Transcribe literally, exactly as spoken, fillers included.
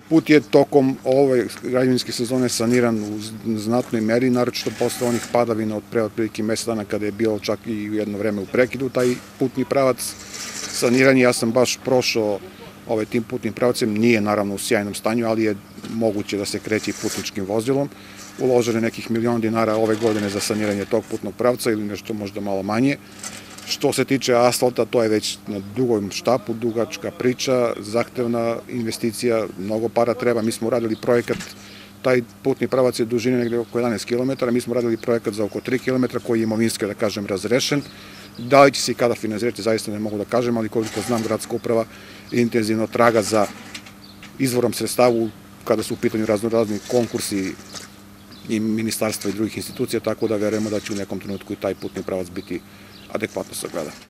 Put je tokom ove građevinske sezone saniran u znatnoj meri, naročito posle onih padavina od pre otprilike mesec dana kada je bilo čak i jedno vreme u prekidu taj putni pravac saniran. Ja sam baš prošao ovaj tim putnim pravcem, nije naravno u sjajnom stanju, ali je moguće da se kreće putničkim vozilom. Uloženo je nekih milion dinara ove godine za saniranje tog putnog pravca ili nešto možda malo manje. Što se tiče asfalta, to je već na dugom štapu, dugačka priča, zahtevna investicija, mnogo para treba. Mi smo uradili projekat, taj putni pravac je dužine negde oko jedanaest kilometara, mi smo uradili projekat za oko tri kilometra koji je imovinski, da kažem, razrešen. Da li će se i kada finansirati, zaista ne mogu da kažem, ali koliko znam, gradska uprava intenzivno traga za izvorom sredstavu kada su u pitanju raznorazni konkursi i ministarstva i drugih institucija, tako da verujemo da će u nekom trenutku i taj putni pravac biti adekvatno sagleda.